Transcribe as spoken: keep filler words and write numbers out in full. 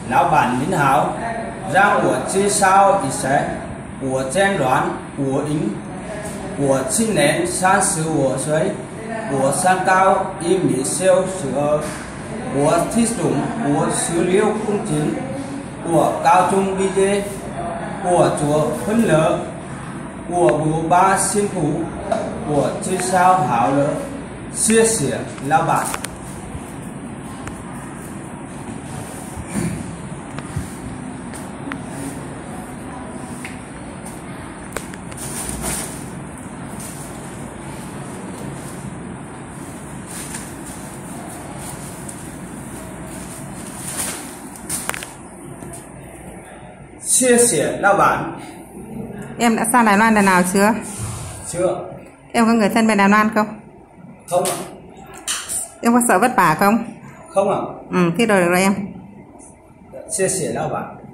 老板您好，让我介绍一下，我tên Doãn Quốc Anh，我今年三十五岁，我身高一米六十二，我体重五十六公斤，我高中毕业，我做婚乐，我不怕辛苦，我介绍好了，谢谢老板。 Chia sẻ lao bản. Em đã sang Đài Loan lần nào chưa? Chưa. Em có người thân bên Đài Loan không? Không ạ. Em có sợ vất vả không? Không ạ. Ừ, thế rồi được rồi em. Chia sẻ lao bản.